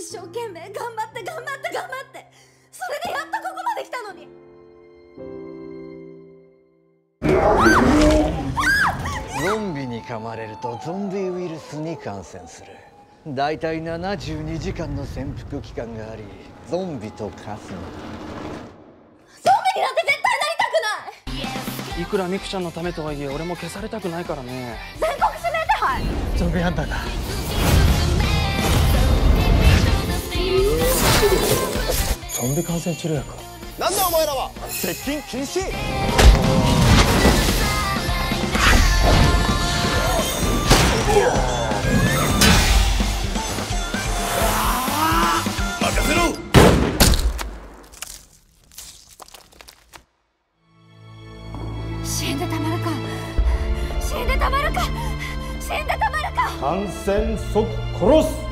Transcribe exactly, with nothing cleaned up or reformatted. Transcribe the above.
生懸命頑張って頑張って頑張ってそれでやっとここまで来たのに。 ゾンビに噛まれるとゾンビウイルスに感染する。だいたいななじゅうにじかんの潜伏期間があり、ゾンビと化すの。 ゾンビになんて絶対なりたくない。 いくらミクちゃんのためとはいえ俺も消されたくないからね。 全国指名手配。 ゾンビハンターだ。ゾンビ感染治療薬。 なんだお前らは。接近禁止。任せろ。 死んでたまるか死んでたまるか死んでたまるか。 感染即殺す。